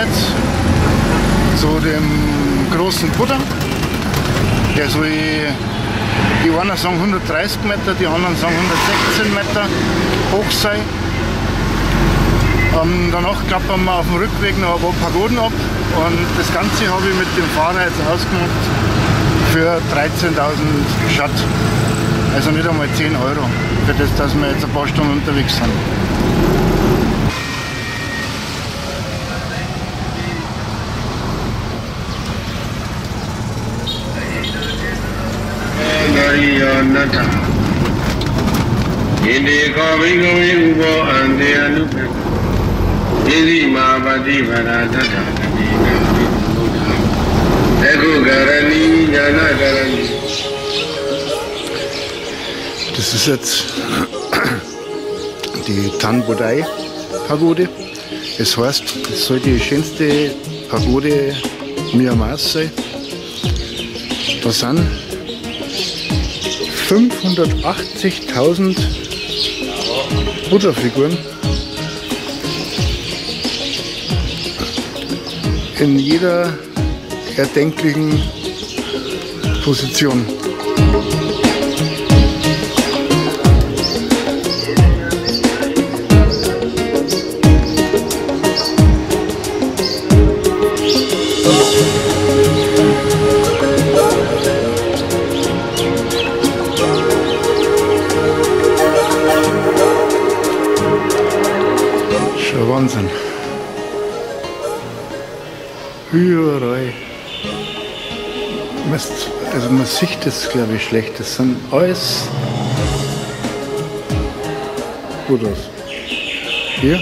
jetzt zu dem großen Buddha. Der soll, die einen sagen 130 Meter, die anderen sagen 116 Meter hoch sein. Danach klappern wir auf dem Rückweg noch ein paar Pagoden ab und das Ganze habe ich mit dem Fahrer jetzt ausgemacht für 13.000 Schatt. Also nicht einmal 10 Euro für das, dass wir jetzt ein paar Stunden unterwegs sind. Das ist jetzt die Tanbodai Pagode. Das heißt, es soll die schönste Pagode Myanmars sein. Da sind 580.000 Buddha-Figuren in jeder erdenklichen Position. Schon Wahnsinn. Überall. Also man sieht das, glaube ich, schlecht. Das sind alles Buddhas. Hier.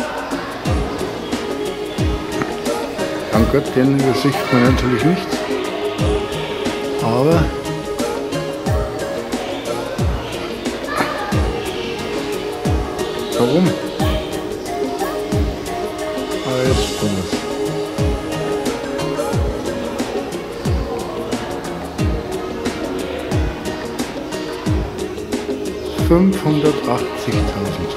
An Gott, den sieht man natürlich nicht. Aber warum? Alles Buddhas. $580.000.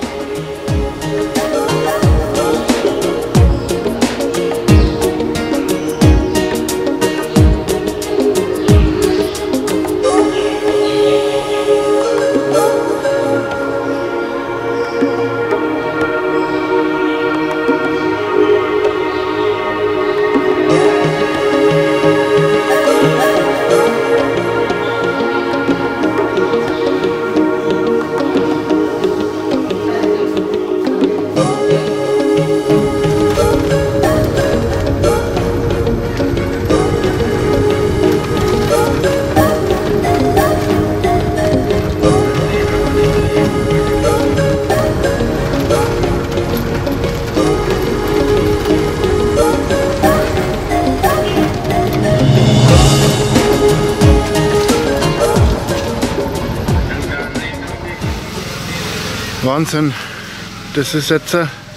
Wahnsinn, das sind jetzt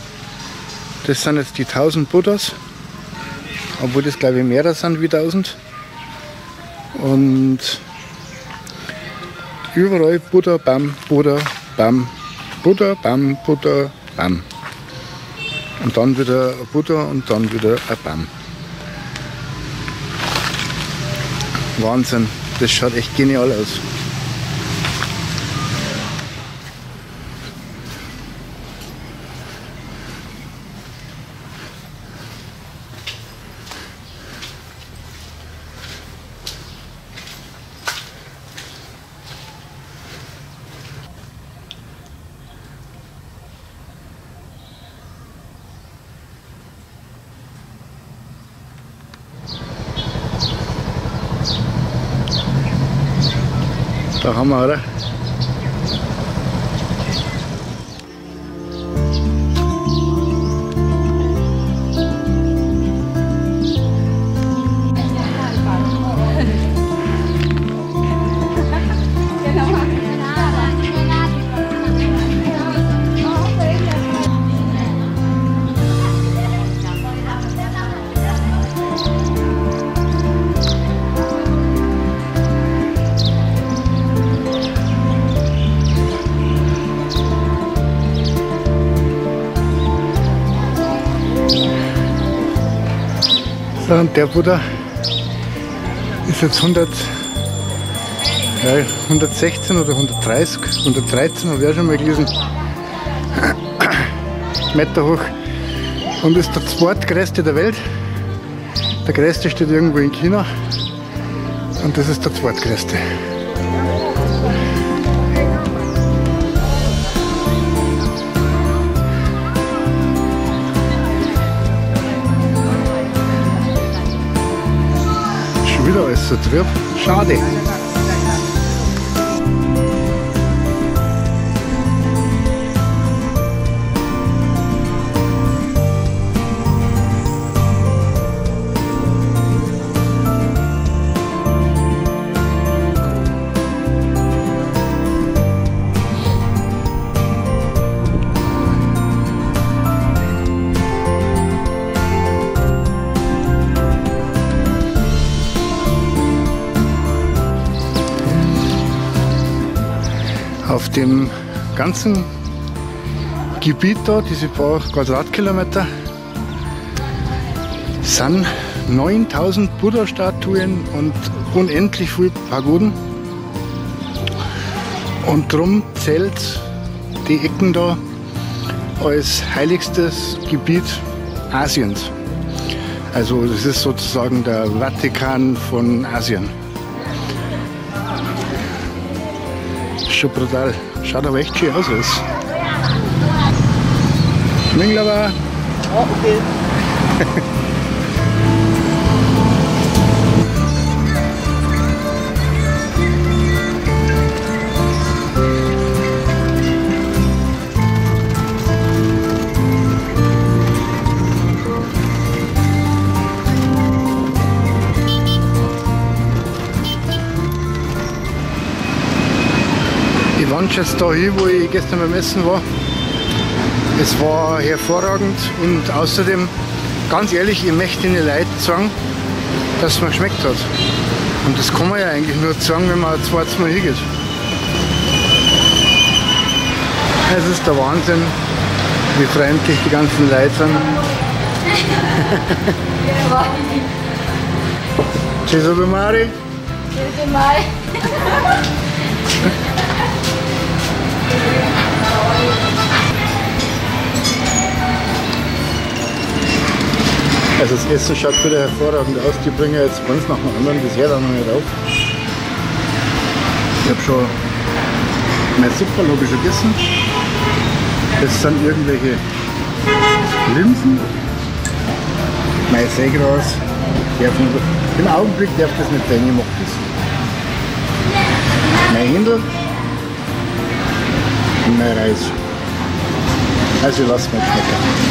die 1000 Buddhas, obwohl das glaube ich mehr sind wie 1000. Und überall Buddha, Bam, Buddha, Bam, Buddha, Bam, Buddha, Bam. Und dann wieder ein Buddha und dann wieder ein Bam. Wahnsinn, das schaut echt genial aus. Da haben wir, oder? So, und der Buddha ist jetzt 116 oder 130, 113 habe ich auch schon mal gelesen, Meter hoch und ist der zweitgrößte der Welt. Der größte steht irgendwo in China und das ist der zweitgrößte. Schon wieder alles so trüb. Schade. Auf dem ganzen Gebiet da, diese paar Quadratkilometer, sind 9000 Buddha-Statuen und unendlich viele Pagoden. Und darum zählt die Ecken da als heiligstes Gebiet Asiens. Also das ist sozusagen der Vatikan von Asien. Schon brutal. Schaut aber echt schön aus. Minglava. Oh, okay. Ich wandere jetzt da hin, wo ich gestern beim Essen war. Es war hervorragend und außerdem, ganz ehrlich, ich möchte den Leuten sagen, dass es mir geschmeckt hat. Und das kann man ja eigentlich nur sagen, wenn man ein zweites Mal hingeht. Es ist der Wahnsinn, wie freundlich die ganzen Leute sind. Ceso Bimari. Also das Essen schaut wieder hervorragend aus. Die bringen jetzt eins nach dem anderen, das hört auch noch nicht auf. Ich habe schon mein Supperl habe ich schon gegessen. Das sind irgendwelche Linsen, mein Seegras. Im Augenblick darf das nicht sein, ich mag das. Mein Händel und mein Reis. Also lasst mal schmecken.